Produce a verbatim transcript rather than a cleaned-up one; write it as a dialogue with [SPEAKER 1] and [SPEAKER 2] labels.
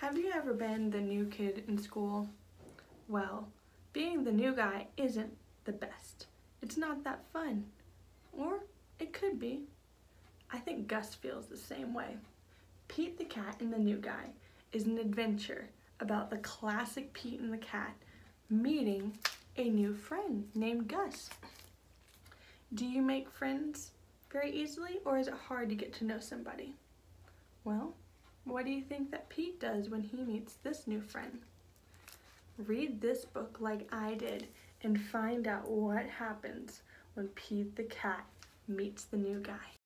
[SPEAKER 1] Have you ever been the new kid in school? Well, being the new guy isn't the best. It's not that fun. Or it could be. I think Gus feels the same way. Pete the Cat and the New Guy is an adventure about the classic Pete and the Cat meeting a new friend named Gus. Do you make friends very easily, or is it hard to get to know somebody? Well, what do you think that Pete does when he meets this new friend? Read this book like I did and find out what happens when Pete the Cat meets the new guy.